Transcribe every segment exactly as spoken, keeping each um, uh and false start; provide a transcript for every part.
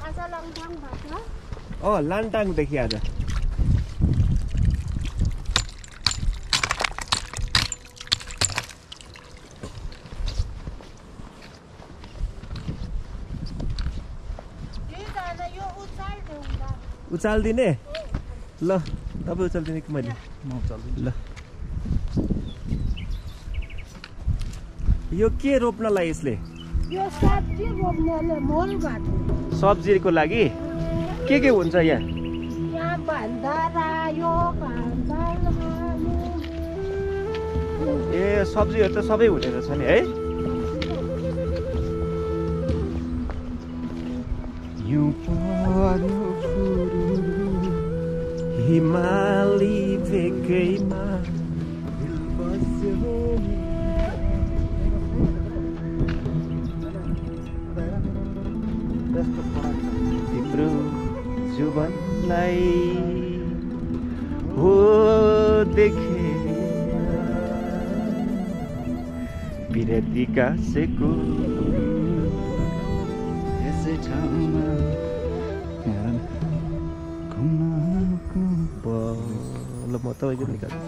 Oh, Lantang देखिए आज उचाल दिने ल तपाईं उचाल दिने कि मैले म उचाल दिन्छु ल यो के रोप्नलाई यसले यो सब्जी रोप्नेले मोल गर्छ सब्जीको लागि के के हुन्छ यहाँ यहाँ भन्दारा यो भन्दारा ए सब्जीहरु त सबै हुने रहेछ नि है यो पर्यो हिमाली भेकैमा दिल बस्यो तिम्रो जुवनलाई हो देखे विरती गाँसेको यसै ठाउँमा ल म तपाईँको निकाल्छु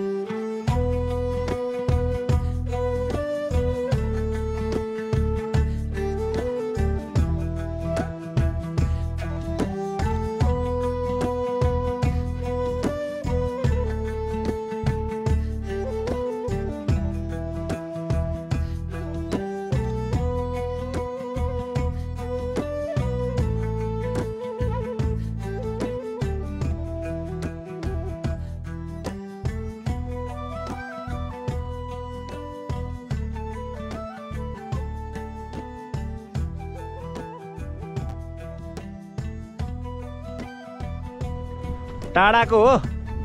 टाढाको हो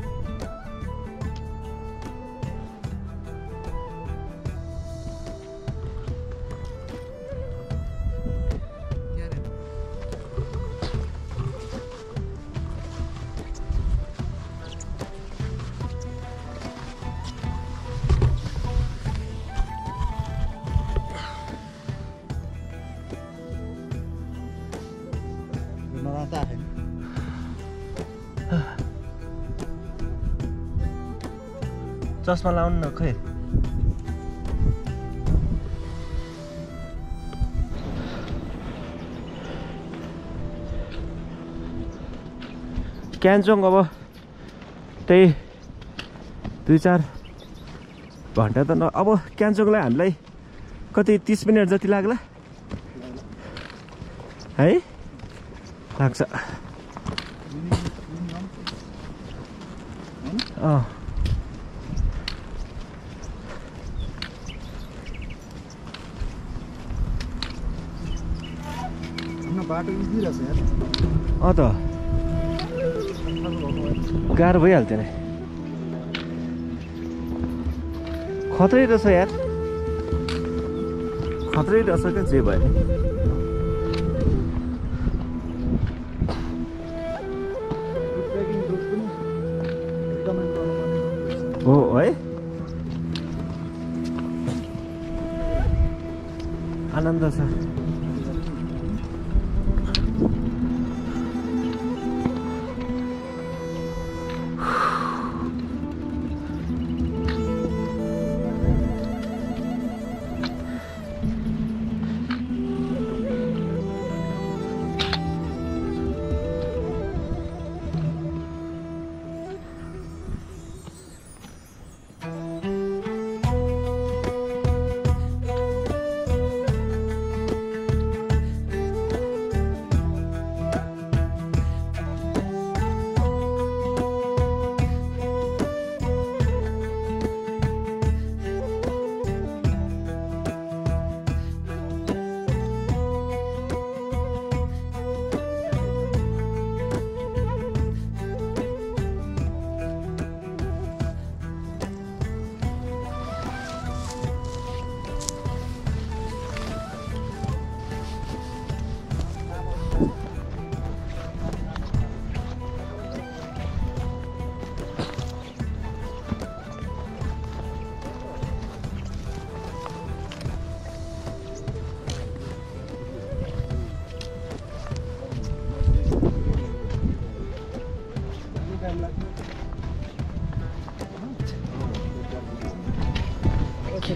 चस्मा लाउनु न खै क्यान्चोङ अब त्यही दुई चार घन्टा त न अब क्यान्चोङलाई हामीलाई कति तीस मिनट जति लाग्ला है लाग्छ अँ बाटो इजी रहेछ यार अँ त गाह्रो भइहाल्थ्यो नि खतरै रहेछ यार खतरै रहेछ क्या जे भयो हो है आनन्द छ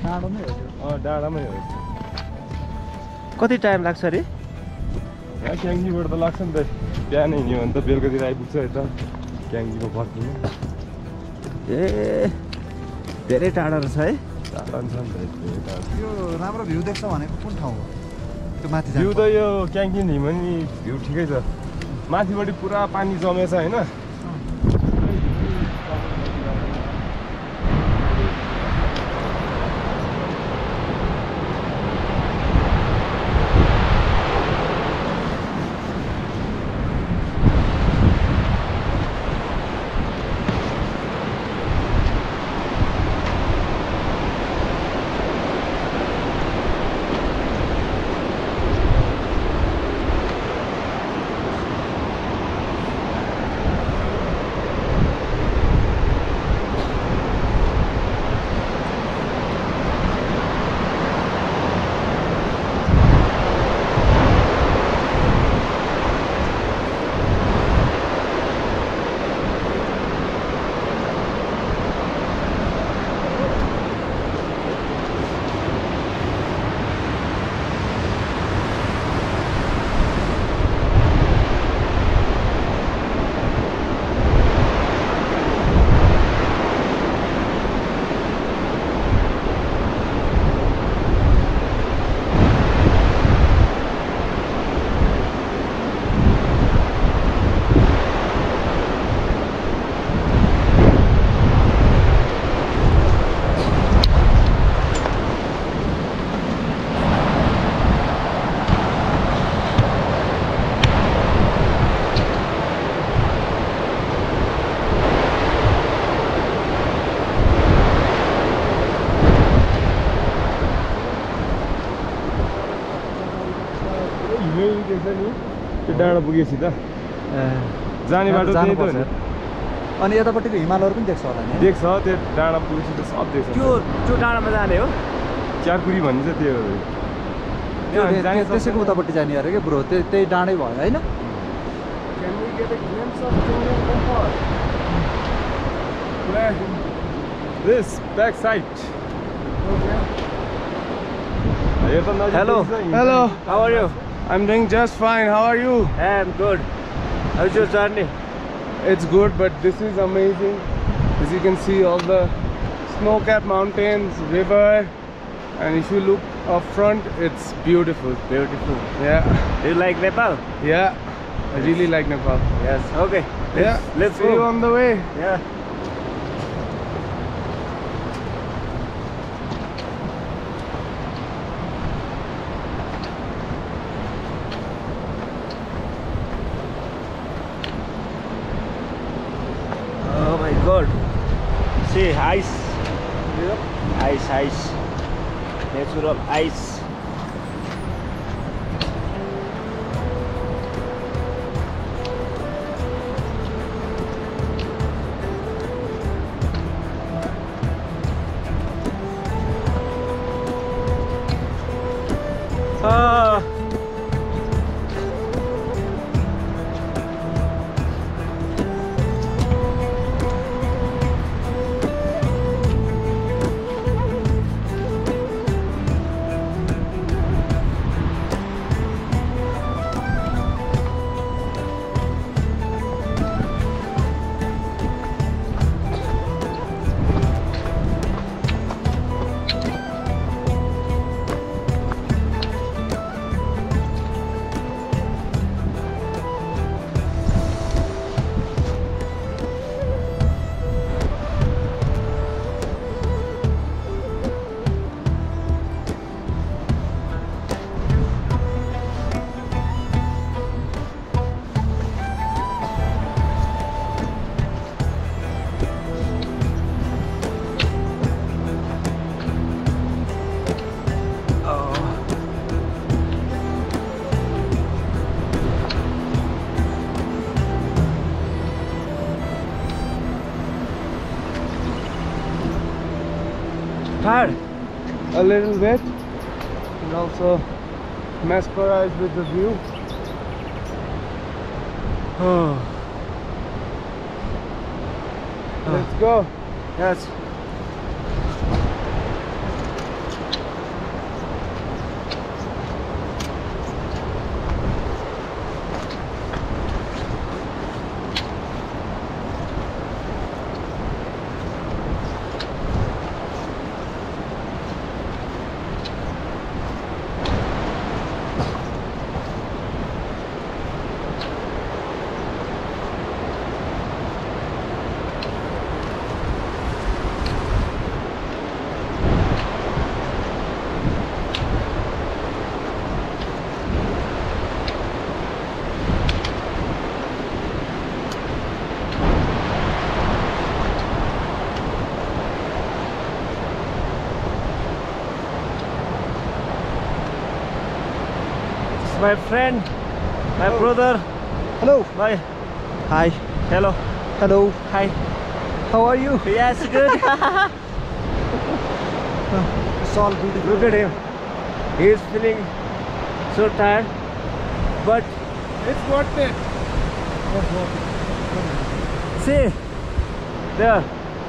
डाँडोमै हो त्यो। अँ डाँडामै हो। कति टाइम लाग्छ अरे? यहाँ क्याङ्गीबाट त लाग्छ नि त, बिहान हिँड्यो भने त बेलुकातिर आइपुग्छ यता क्याङ्गीको पर्खिनु। ए धेरै टाढा रहेछ है। टाढा छ नि त यता। यो राम्रो भ्यू देख्छ भनेको कुन ठाउँ हो? त्यो माथि भ्यू त यो क्याङ्गी हिँड्यो भने भ्यू ठिकै छ। माथिबाट पुरा पानी जमेछ होइन। त्यो डाँडा पुगेपछि त जाने बाटो त्यही त हो नि। अनि यतापट्टिको हिमालहरू पनि देख्छ होला नि? देख्छ, त्यो डाँडा पुगेपछि त सब देख्छ। त्यो त्यो डाँडामा जाने हो? च्यारकुरी भन्छ त्यो। त्यसैको उतापट्टि जाने अरे क्या ब्रो, त्यही त्यही डाँडै भयो होइन? This back side. Hello. Hello. How are you? I'm doing just fine. How are you? I'm good. How's your journey? It's good, but this is amazing. As you can see, all the snow-capped mountains, river, and if you look up front, it's beautiful. Beautiful. Yeah. Do you like Nepal? Yeah. I really like Nepal. Yes. Okay. Let's, Yeah. Let's see go. you on the way. Yeah. Oh my God. See ice. Yep. Ice, ice. Natural ice. Ah. Tired? A little bit, and also mesmerized with the view. Oh. Let's go. Yes. my friend, my Hello. brother, Hello. my Hi. hello, Hello. hi. How are you? Yes, good. It's all beautiful. Look at him. He is feeling so tired, but It's worth it. see there.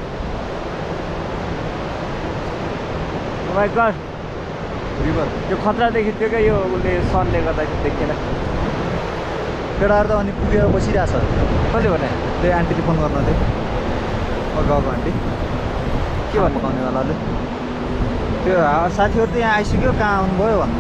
Oh my God. River. यो खतरा देखिथियो क्या यो उसले सनले गर्दाखेरि देखेन केटाहरू त अनि पुगेर बसिरहेछ कसले भने त्यही आन्टीले फोन गर्न थियो गएको आन्टी के भन्नु पकाउनेवालाले त्यो साथीहरू त यहाँ आइसक्यो कहाँ आउनुभयो भन्नु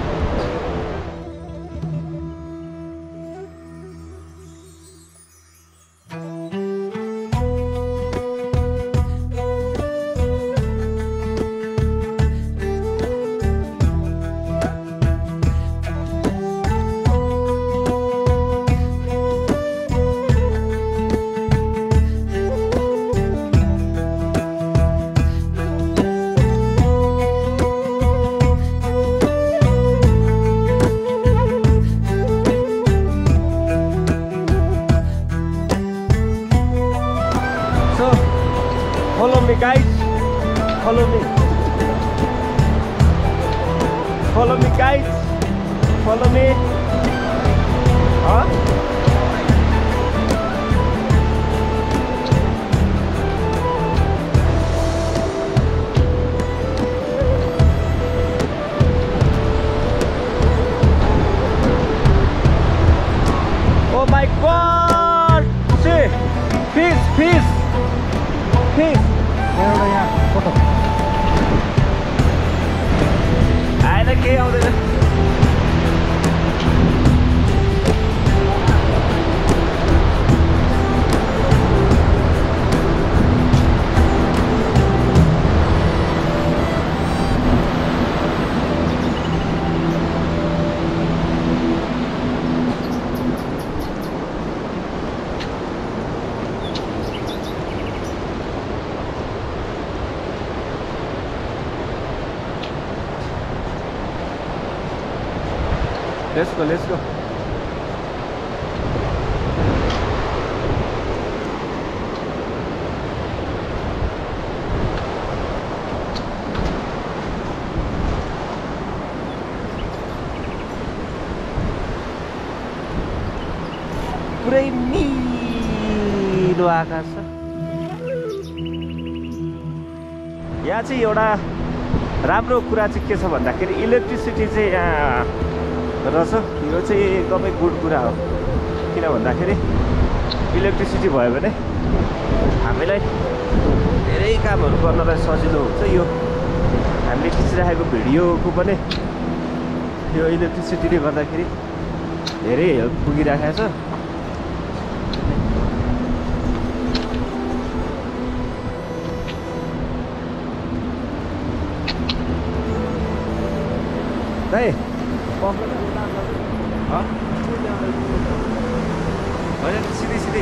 Follow me, guys. Follow me. Follow me, guys. Follow me. Huh? Oh my God! See, peace, peace, peace. एउटा यहाँ फोटो आएर केही आउँदैन Let's go, let's go. पुरै निलो आकाश छ यहाँ चाहिँ एउटा राम्रो कुरा चाहिँ के छ भन्दाखेरि इलेक्ट्रिसिटी चाहिँ यहाँ रहेछ यो चाहिँ एकदमै गुड कुरा हो किन भन्दाखेरि इलेक्ट्रिसिटी भयो भने हामीलाई धेरै कामहरू गर्नलाई सजिलो हुन्छ यो हामीले खिचिराखेको भिडियोको पनि यो इलेक्ट्रिसिटीले गर्दाखेरि धेरै हेल्प पुगिरहेको छ दाइ होइन सिधै सिधै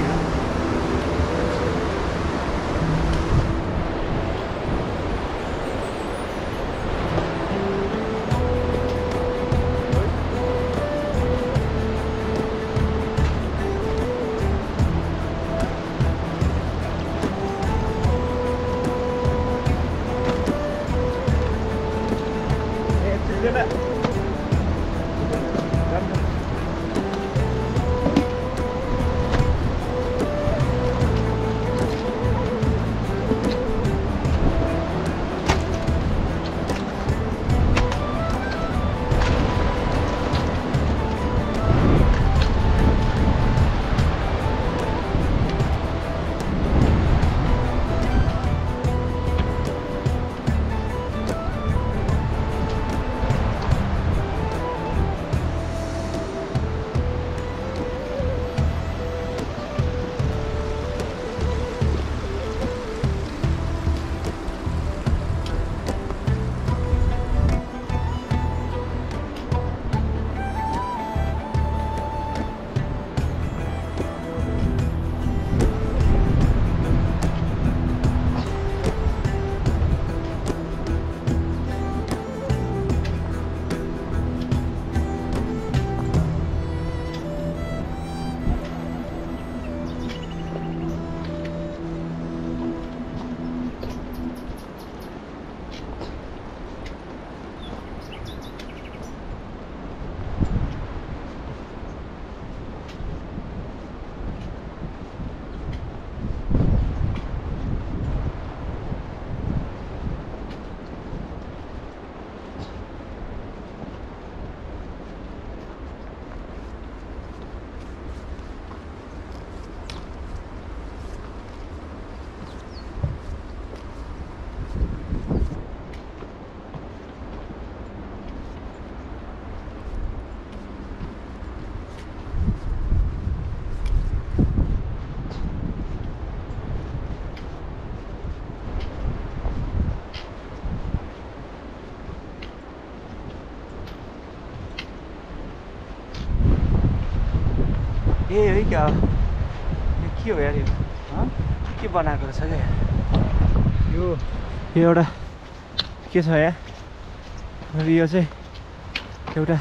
ए है क्या हो यो के हो यार यो के बनाएको रहेछ क्या यो यो एउटा के छ यहाँ यो चाहिँ एउटा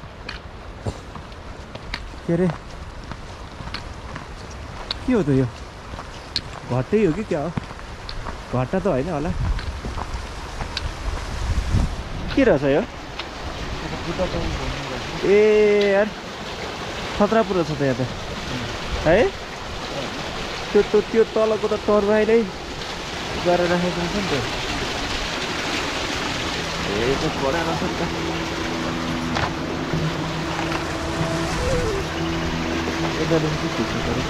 के अरे के हो त यो घट्टै हो कि क्या हो घट्टा त होइन होला के रहेछ यो ए यार खतरा पुरो छ त यहाँ त है त्यो त त्यो तलको त टर्बाइनै गरेर राखेको हुन्छ नि त ए त्यो कडा रहेछ नि त यतादेखि चाहिँ खिच्नु पऱ्यो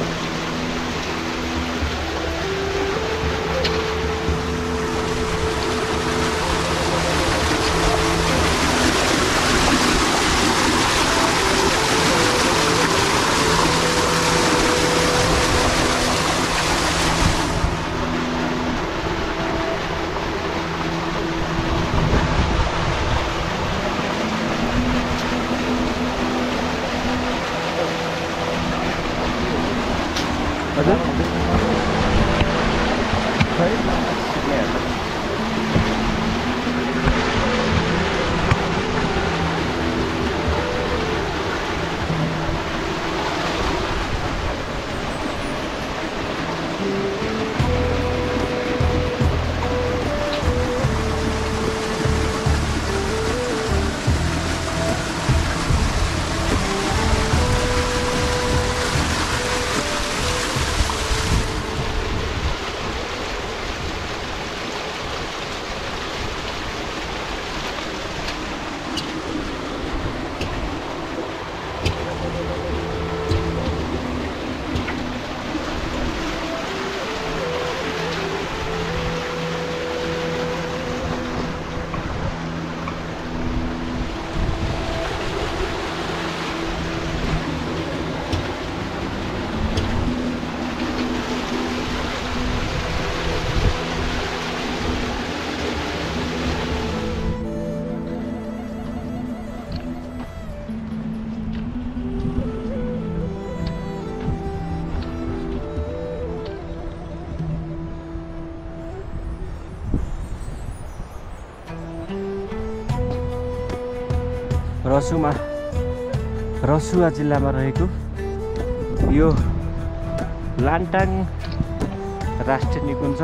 रसुमा रसुवा जिल्लामा रहेको यो लान्टाङ राष्ट्रिय निकुञ्ज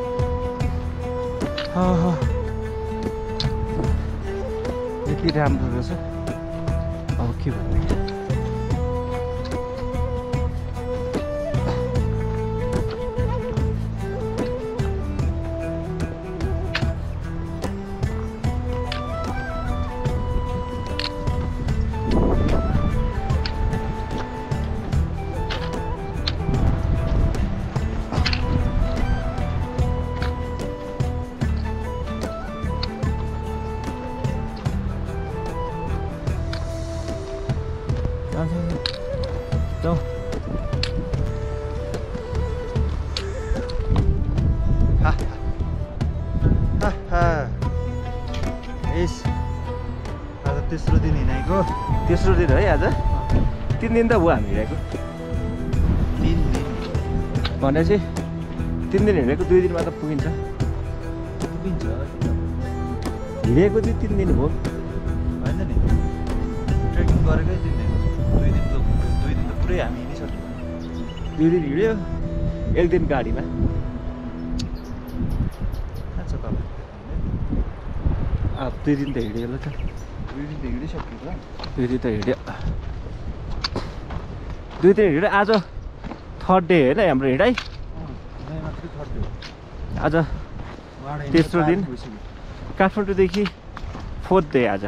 यति राम्रो रहेछ अब के भन्ने जाऊ यस आज तेस्रो दिन हिँडेको तेस्रो दिन है आज तिन दिन त भयो हामी हिँडेको तिन दिन भनेपछि तिन दिन हिँडेको दुई दिनमा त पुगिन्छ पुगिन्छ हिँडेको चाहिँ तिन दिन हो होइन नि ट्रेकिङ गरेकै तिन दिन दुई दिन त दुई दिन त पुरै हामी हिँडिसक्यौँ दुई दिन हिँड्यो एक दिन गाडीमा कहाँ छ तपाईँ अब दुई दिन त हिँड्यो ल त दुई दिन त हिँडिसक्यो त दुई दिन त हिँड्यो दुई दिन हिँड्यो आज थर्ड डे होइन हाम्रो हिँडाइ आज तेस्रो दिन काठमाडौँदेखि फोर्थ डे आज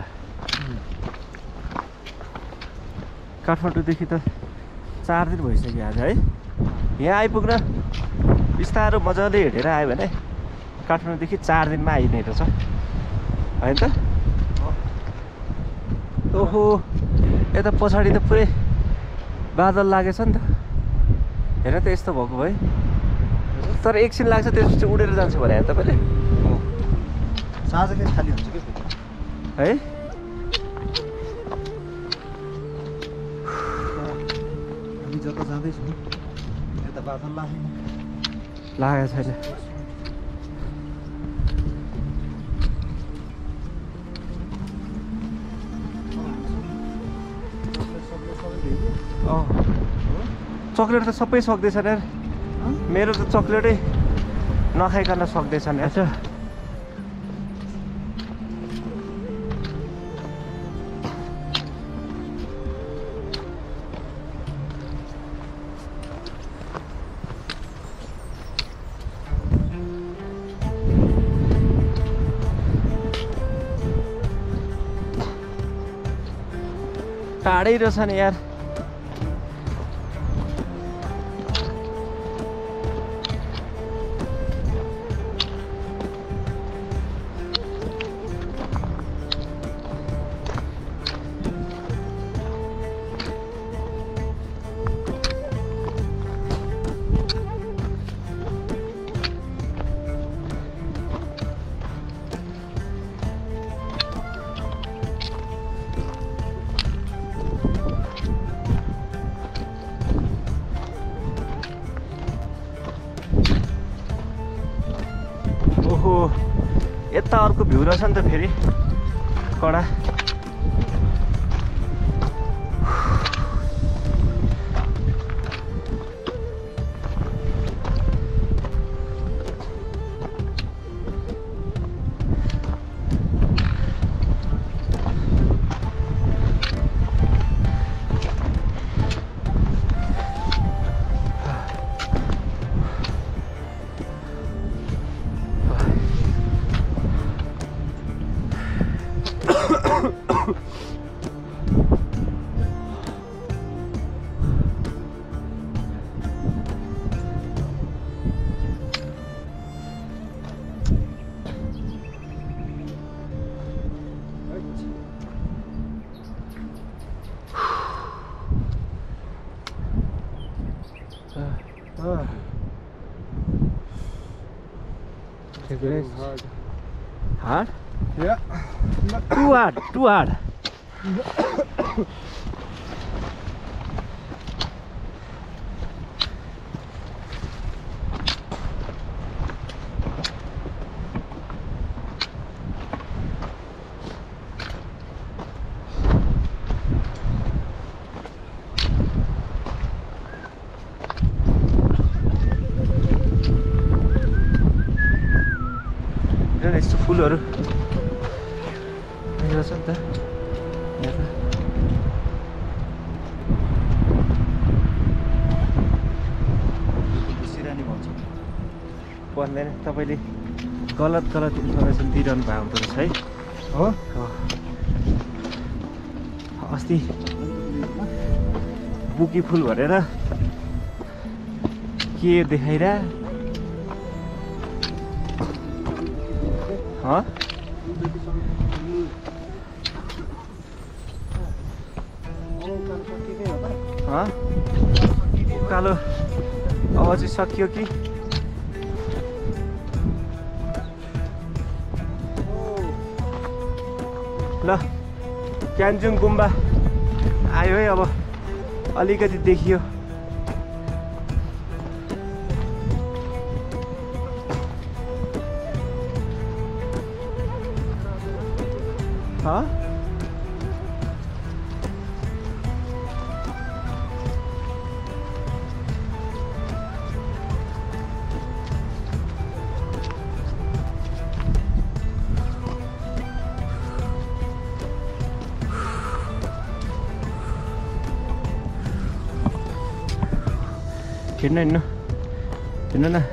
काठमाडौँदेखि त चार दिन भइसक्यो आज है यहाँ आइपुग्न बिस्तारो मजाले हिँडेर आयो भने काठमाडौँदेखि चार दिनमा आइने रहेछ होइन त ओहो यता पछाडि त पुरै बादल लागेछ नि त हेर त यस्तो भएको भए तर एकछिन लाग्छ त्यसपछि उडेर जान्छ भने तपाईँले साँझकै खाली हुन्छ कि है जता जाँदैछु यता बादल लाग्यो लागेको छैन अँ चक्लेट त सबै सक्दैछ यार मेरो त चक्लेटै नखाइकन सक्दैछन् यार टाढै रहेछ नि यार यता अर्को भ्यू रहेछ नि त फेरि कडा Hard. Hard? Yeah. Too hard, too hard. यस्तो फुलहरू रहेछ नि त सिरानी भन्छ भन्दैन तपाईँले गलत गलत इन्फर्मेसन दिइरहनु भएको हुँदो रहेछ है हो अस्ति बुकी फुल भनेर के देखाइरा हाँ हाँ कालो अब चाहिँ सकियो कि ल क्यान्जुङ गुम्बा आयो है अब अलिकति देखियो हाँ हिँड्नु हिँड्नु हिँड्नु न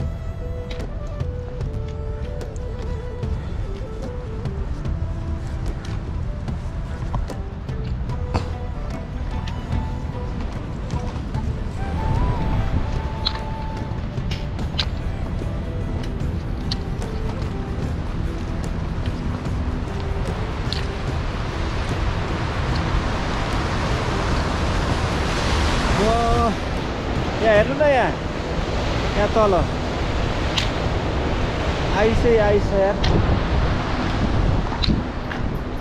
यहाँ हेर्नु न यहाँ यहाँ तल आइसै आइस यार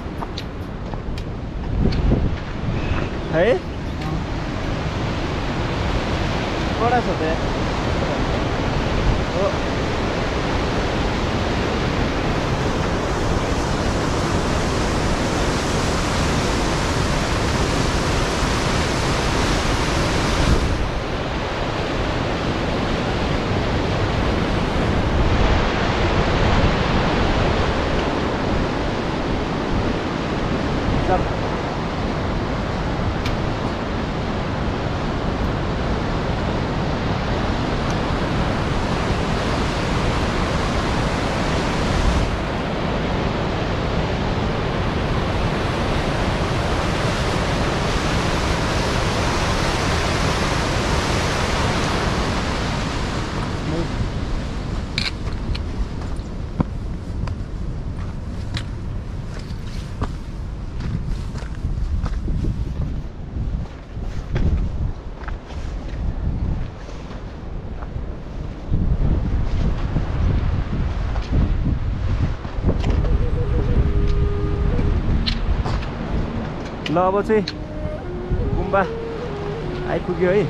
है कडा छ त हो ल अब चाहिँ गुम्बा आइपुग्यो है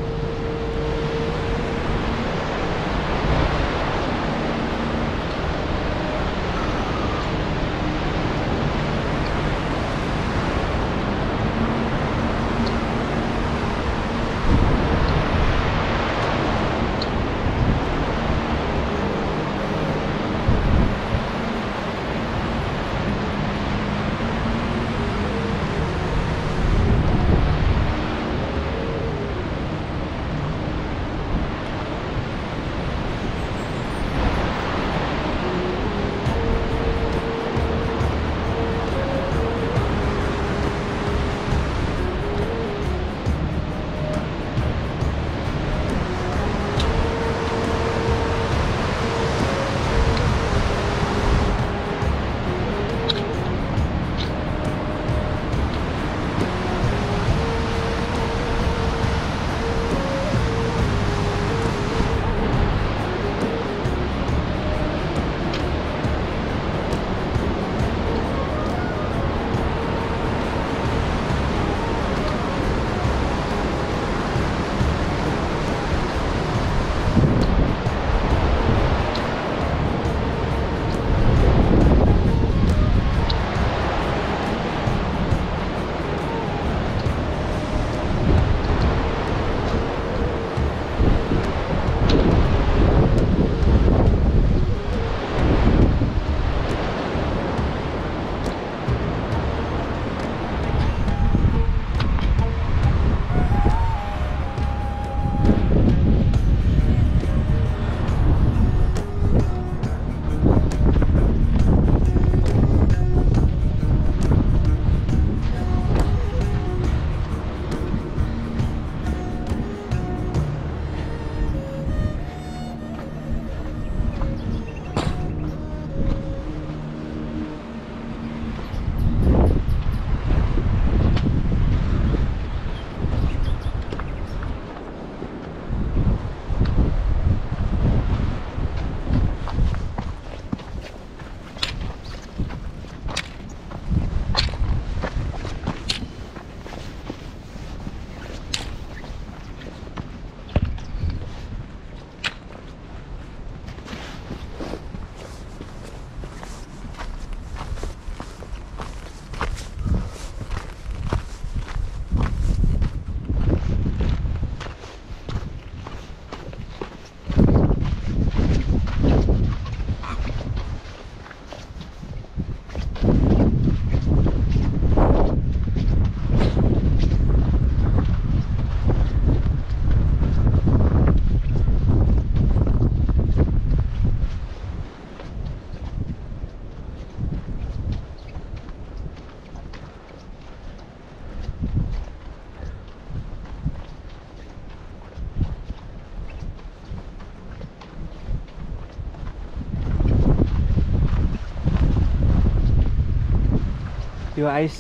यो आइस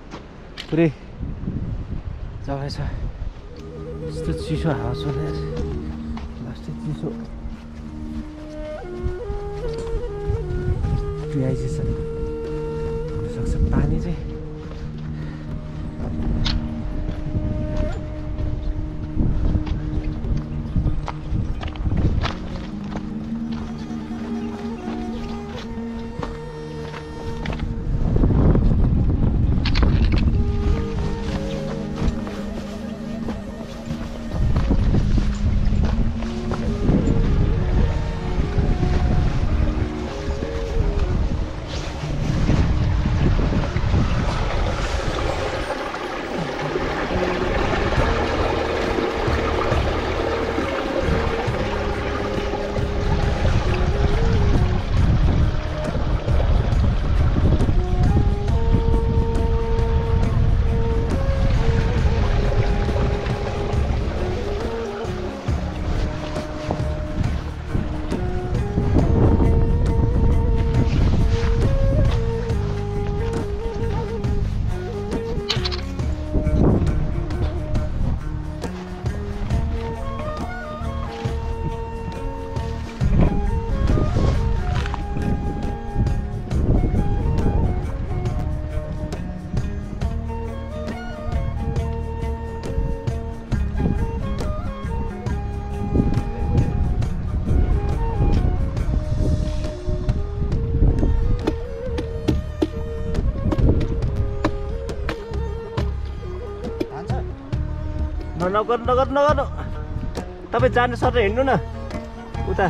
पुरै जग्गा छ यस्तो चिसो हावा छ लास्टै चिसो डिहाइड्रेसन हुनसक्छ पानी चाहिँ न नगर नगर नगर तपाईँ जानु सर हिँड्नु न उता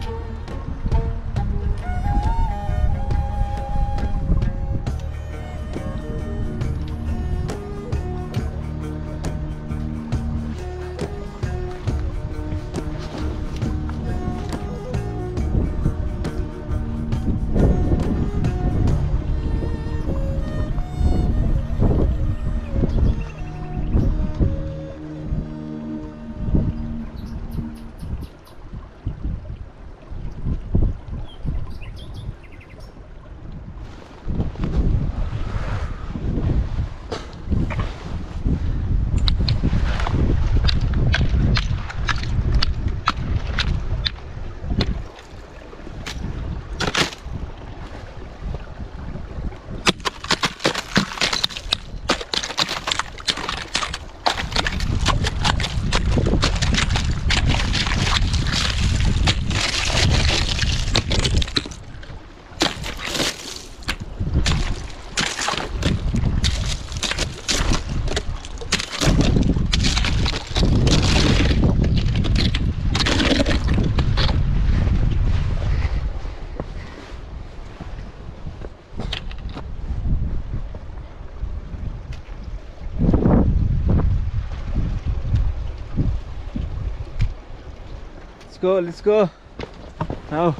Let's go, let's go. Now.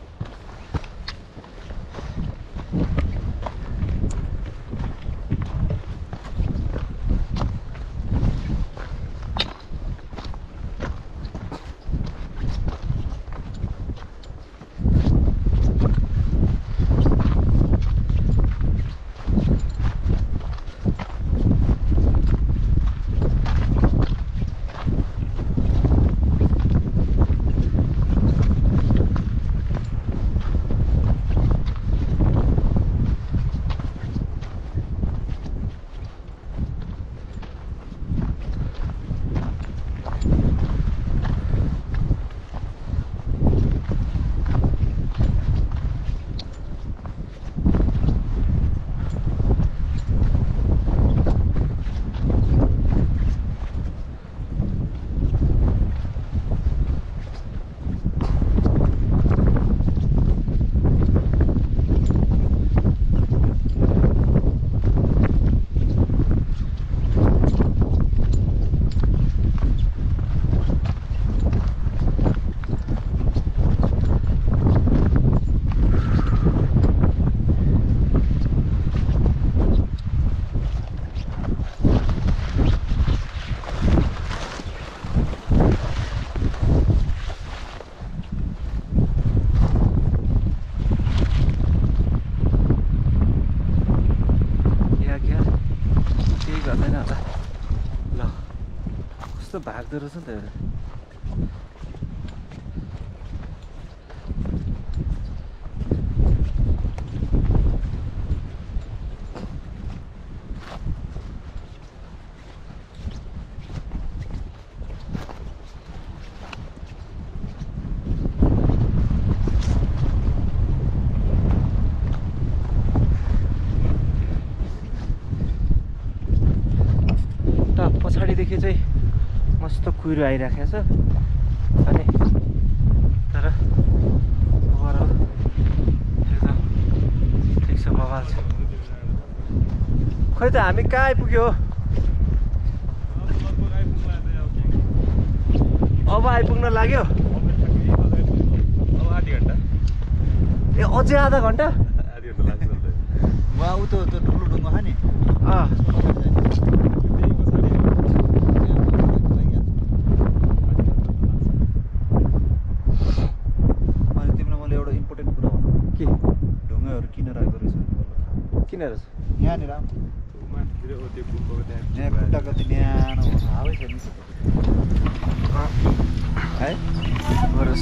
भाग्दो रहेछ नि त एउटा पछाडिदेखि चाहिँ मस्त कुहिरो आइराखेको छ अनि तर ओभरअल एकदम ठिक छ बवाल छ खै त हामी कहाँ आइपुग्यो अब आइपुग्न लाग्यो अब आधी घन्टा ए अझै आधा घन्टा आधी घन्टा लाग्छ वहाँ उ त ठुलो ढुङ्गा छ नि अँ किन रहेछ यहाँनिर यहाँ खुट्टा कति न्यानो हावै छ नि है बरस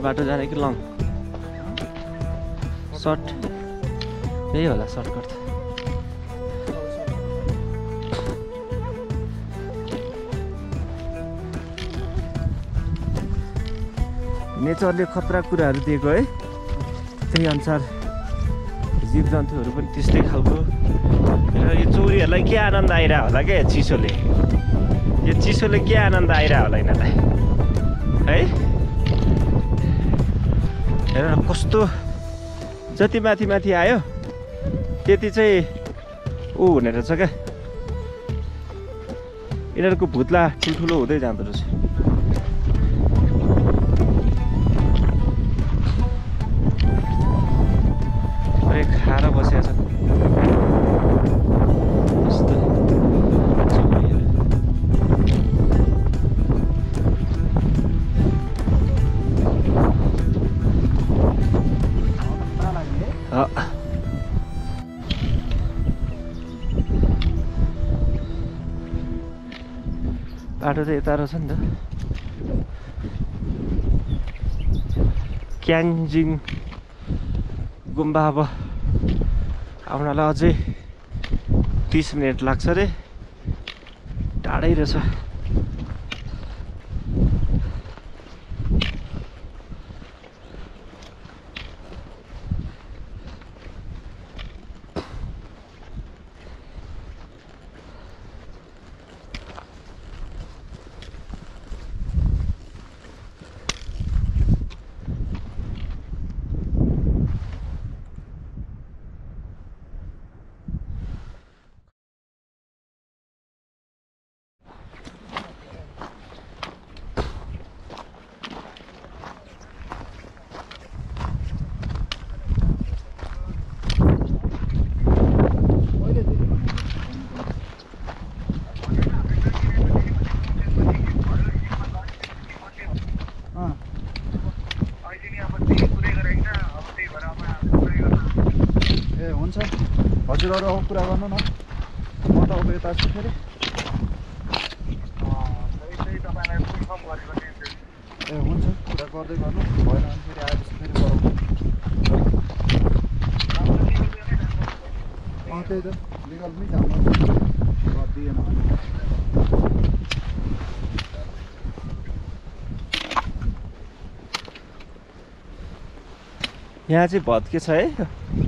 बाटो जाने कि लङ सर्ट यही होला सर्टकट नेचरले खतरा कुराहरू दिएको है त्यही अनुसार जीव जन्तुहरू पनि त्यस्तै खालको र यो चोरीहरूलाई के आनन्द आइरह होला क्या चिसोले यो चिसोले के आनन्द आइरह होला यिनीहरूलाई है हेर न कस्तो जति माथि माथि आयो त्यति चाहिँ ऊ हुने रहेछ क्या यिनीहरूको भुत्ला ठुल्ठुलो हुँदै जाँदो रहेछ खाएर बसेको छ कस्तो बाटो त यता रहेछ नि त क्यान्जिङ गुम्बा अब आउनलाई अझै तीस मिनट लाग्छ रे टाढै रहेछ हजुरहरु अब कुरा गर्नु न म त अब यता छु फेरि त्यही तपाईलाई इन्फर्म गरेको नि ए हुन्छ कुरा गर्दै गर्नु भएन भने फेरि आएपछि फेरि गरौँ अँ त्यही त लिगलमै काम गरिदिएन भने यहाँ चाहिँ भत्के छ है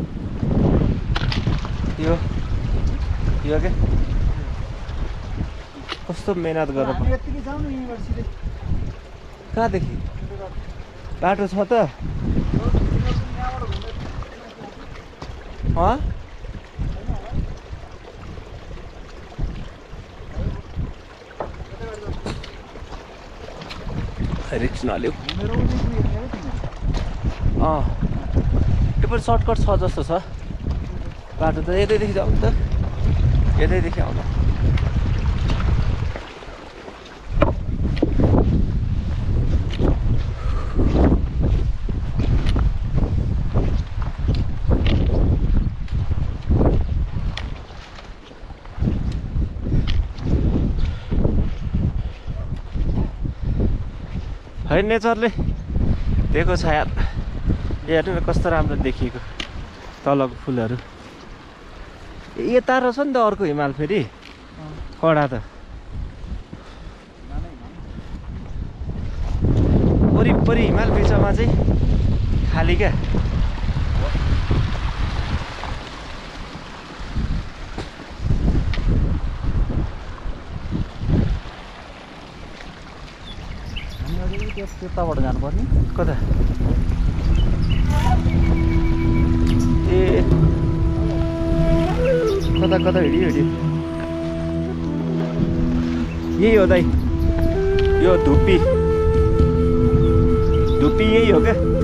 यो यो के कस्तो मेहनत गरेर यतिकै जाऊ न युनिभर्सिटी कहाँदेखि बाटो छ त अँ रिक्स नलिउ अँ त्यो पनि सर्टकट छ जस्तो छ बाटो त यतैदेखि जाउँ त यतैदेखि आउनु है नेचरले दिएको छ यार हेर्नु न कस्तो राम्रो देखिएको तलको फुलहरू यता रहेछ नि त अर्को हिमाल फेरि कडा त वरिपरि हिमाल बिचमा चाहिँ खाली क्या त्यताबाट जानुपर्ने कता ए कता कता हिँड्यो हिँड्यो यही हो दाइ यो धुप्पी धुप्पी यही हो क्या